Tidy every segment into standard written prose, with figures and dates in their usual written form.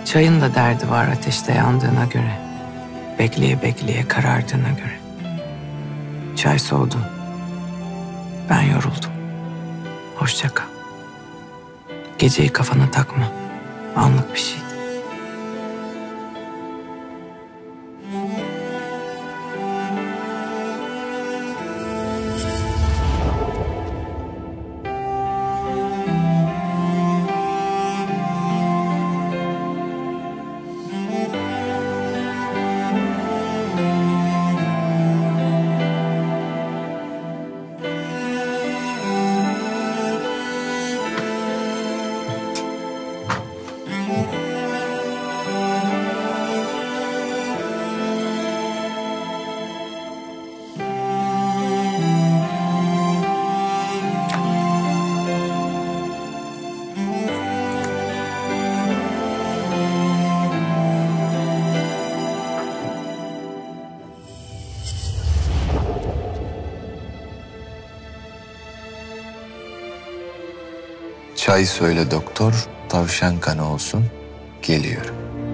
Çayın da derdi var ateşte yandığına göre. Bekleye bekleye karardığına göre. Çay soğudu. Ben yoruldum. Hoşça kal. Geceyi kafana takma. Anlık bir şeydi. Çay söyle doktor, tavşan kanı olsun, geliyorum.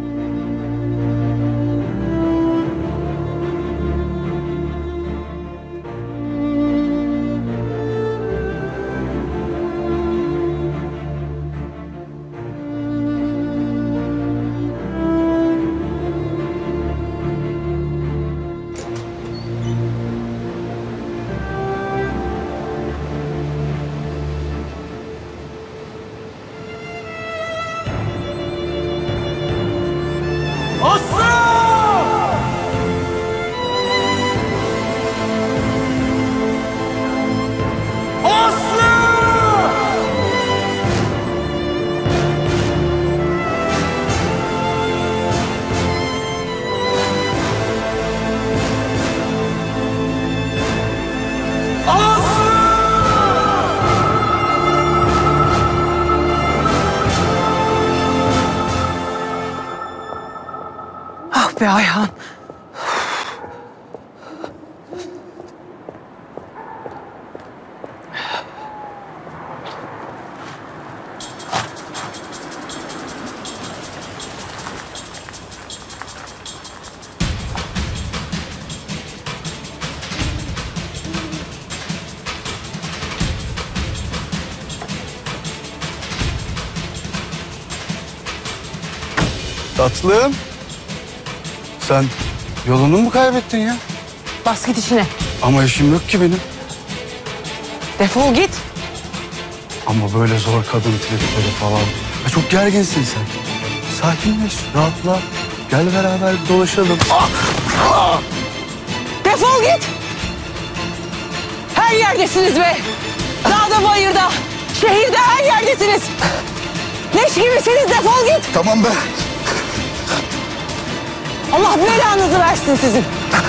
Ah be Ayhan. Tatlım. Sen yolunu mu kaybettin ya? Bas git işine. Ama işim yok ki benim. Defol git. Ama böyle zor kadın tripleri falan. Ya çok gerginsin sen. Sakinleş, rahatla. Gel beraber bir dolaşalım. Defol git. Her yerdesiniz be. Dağda bayırda, şehirde her yerdesiniz. Leş gibisiniz, defol git. Tamam be. Allah belanızı versin sizin.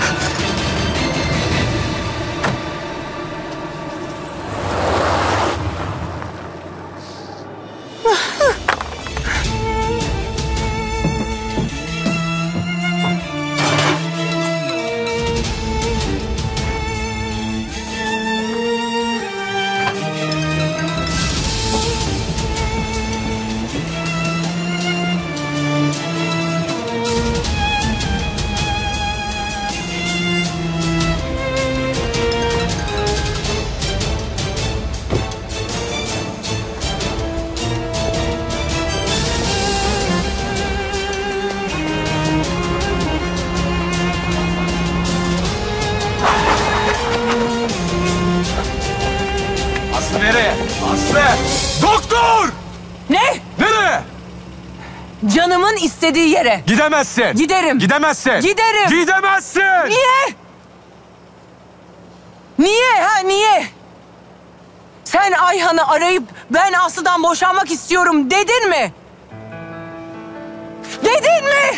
Aslı nereye? Aslı! Doktor! Ne? Nereye? Canımın istediği yere. Gidemezsin. Giderim. Gidemezsin. Giderim. Gidemezsin. Niye? Niye ha niye? Sen Ayhan'ı arayıp ben Aslı'dan boşanmak istiyorum dedin mi? Dedin mi?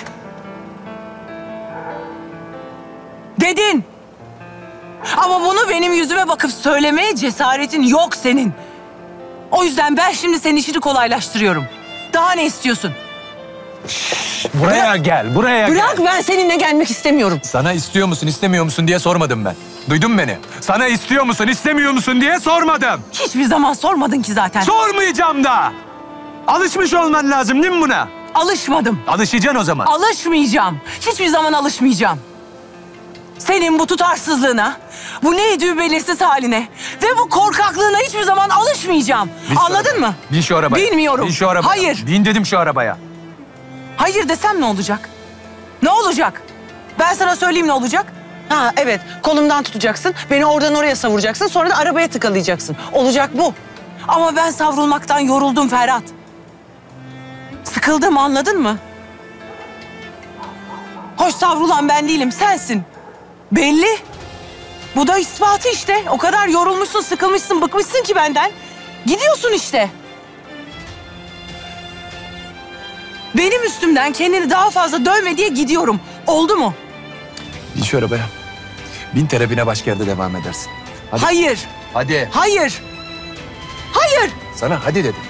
Dedin. Ama bunu benim yüzüme bakıp söylemeye cesaretin yok senin. O yüzden ben şimdi senin işini kolaylaştırıyorum. Daha ne istiyorsun? Buraya gel, buraya gel. Bırak, ben seninle gelmek istemiyorum. Sana istiyor musun, istemiyor musun diye sormadım ben. Duydun mu beni? Sana istiyor musun, istemiyor musun diye sormadım. Hiçbir zaman sormadın ki zaten. Sormayacağım da. Alışmış olman lazım değil mi buna? Alışmadım. Alışacaksın o zaman. Alışmayacağım. Hiçbir zaman alışmayacağım. Senin bu tutarsızlığına, bu neydi belirsiz haline ve bu korkaklığına hiçbir zaman alışmayacağım. Bin şu Anladın arabaya. mı? Bin şu arabaya. Bilmiyorum. Bin şu arabaya. Hayır. Bin dedim şu arabaya. Hayır desem ne olacak? Ne olacak? Ben sana söyleyeyim ne olacak? Ha evet, kolumdan tutacaksın, beni oradan oraya savuracaksın, sonra da arabaya tıkalayacaksın. Olacak bu. Ama ben savrulmaktan yoruldum Ferhat. Sıkıldım, anladın mı? Hoş savrulan ben değilim, sensin. Belli. Bu da ispatı işte. O kadar yorulmuşsun, sıkılmışsın, bıkmışsın ki benden. Gidiyorsun işte. Benim üstümden kendini daha fazla dövme diye gidiyorum. Oldu mu? Bin şu arabaya. Bin terapine başka yerde devam edersin. Hadi. Hayır. Hadi. Hayır. Hayır. Sana hadi dedim.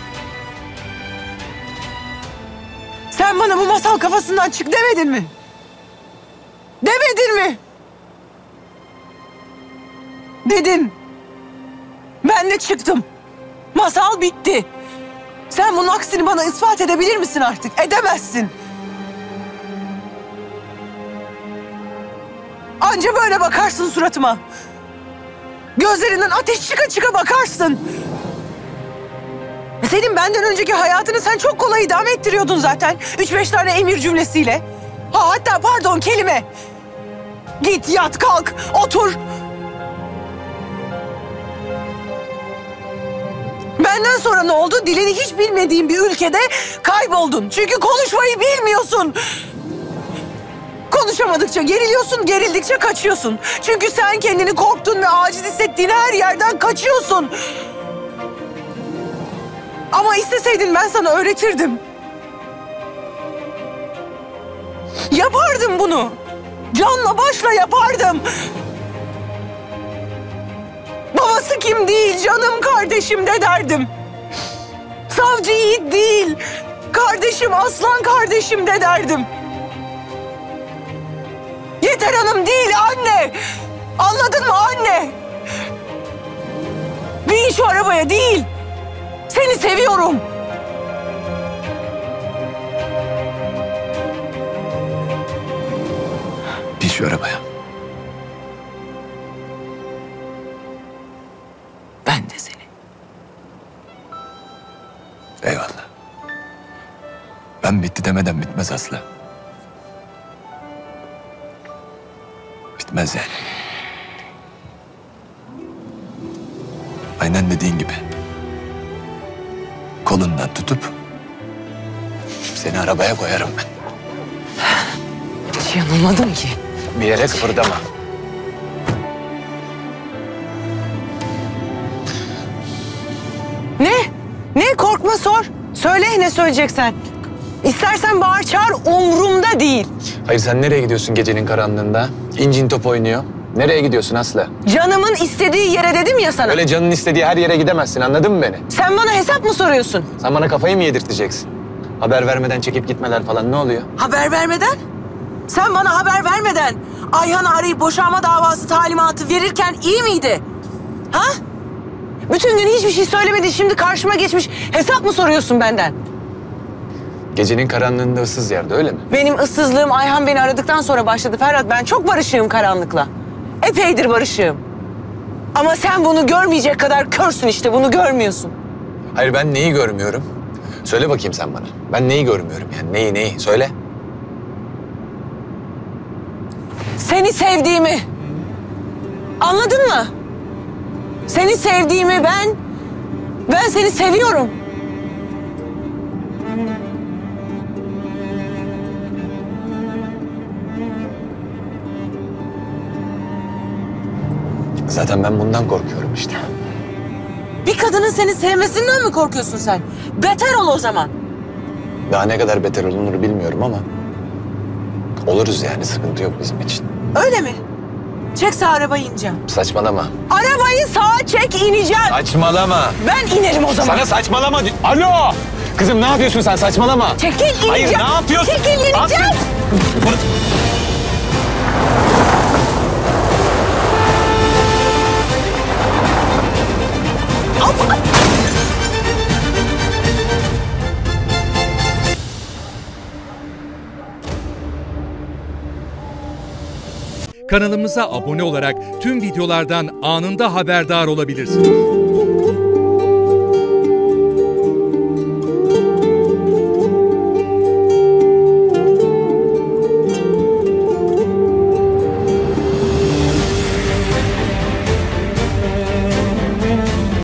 Sen bana bu masal kafasından çık demedin mi? Demedin mi? Dedin. Ben de çıktım. Masal bitti. Sen bunun aksini bana ispat edebilir misin artık? Edemezsin. Anca böyle bakarsın suratıma. Gözlerinden ateş çıka çıka bakarsın. Senin benden önceki hayatını sen çok kolay idame ettiriyordun zaten. 3-5 tane emir cümlesiyle. Ha, hatta pardon kelime. Git yat kalk otur. Benden sonra ne oldu? Dilini hiç bilmediğin bir ülkede kayboldun. Çünkü konuşmayı bilmiyorsun. Konuşamadıkça geriliyorsun, gerildikçe kaçıyorsun. Çünkü sen kendini korktun ve aciz hissettiğin her yerden kaçıyorsun. Ama isteseydin ben sana öğretirdim. Yapardım bunu. Canla başla yapardım. Babası kim değil, canım kardeşim de derdim. Savcı Yiğit değil, kardeşim, aslan kardeşim de derdim. Yeter Hanım değil, anne. Anladın mı anne? Bin şu arabaya değil. Seni seviyorum. Bin şu arabaya. Ben de seni. Eyvallah. Ben bitti demeden bitmez Aslı. Bitmez yani. Aynen dediğin gibi. Kolundan tutup seni arabaya koyarım ben. Hiç yanılmadım ki. Bir yere kıpırdama. Ne? Ne? Korkma sor. Söyle ne söyleyeceksen. İstersen bağır çağır, umrumda değil. Hayır, sen nereye gidiyorsun gecenin karanlığında? İncin top oynuyor. Nereye gidiyorsun Aslı? Canımın istediği yere dedim ya sana. Öyle canın istediği her yere gidemezsin, anladın mı beni? Sen bana hesap mı soruyorsun? Sen bana kafayı mı yedirteceksin? Haber vermeden çekip gitmeler falan ne oluyor? Haber vermeden? Sen bana haber vermeden Ayhan'ı arayıp boşanma davası talimatı verirken iyi miydi? Ha? Bütün gün hiçbir şey söylemedi, şimdi karşıma geçmiş hesap mı soruyorsun benden? Gecenin karanlığında ıssız yerde, öyle mi? Benim ıssızlığım Ayhan beni aradıktan sonra başladı Ferhat. Ben çok barışığım karanlıkla. Epeydir barışığım. Ama sen bunu görmeyecek kadar körsün işte, bunu görmüyorsun. Hayır, ben neyi görmüyorum? Söyle bakayım sen bana. Ben neyi görmüyorum yani? Neyi? Söyle. Seni sevdiğimi. Anladın mı? Seni sevdiğimi ben seni seviyorum. Zaten ben bundan korkuyorum işte. Bir kadının seni sevmesinden mi korkuyorsun sen? Beter ol o zaman. Daha ne kadar beter olunur bilmiyorum ama oluruz yani, sıkıntı yok bizim için. Öyle mi? Çek sağa, arabayı ineceğim. Saçmalama. Arabayı sağa çek, ineceğim. Saçmalama. Ben inerim o zaman. Sana saçmalama. Alo! Kızım ne yapıyorsun sen? Saçmalama. Çekil, ineceğim. Hayır, ne yapıyorsun? Çekil, ineceğim. Aslı! Kanalımıza abone olarak tüm videolardan anında haberdar olabilirsiniz.